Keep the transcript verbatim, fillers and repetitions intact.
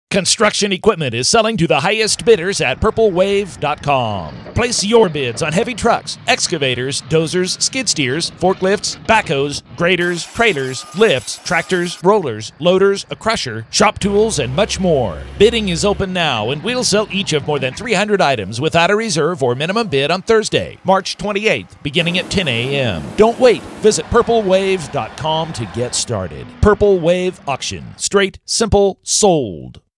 Construction equipment is selling to the highest bidders at purple wave dot com. Place your bids on heavy trucks, excavators, dozers, skid steers, forklifts, backhoes, graders, trailers, lifts, tractors, rollers, loaders, a crusher, shop tools, and much more. Bidding is open now, and we'll sell each of more than three hundred items without a reserve or minimum bid on Thursday, March twenty-eighth, beginning at ten a.m. Don't wait. Visit purple wave dot com to get started. Purple Wave Auction. Straight, simple, sold.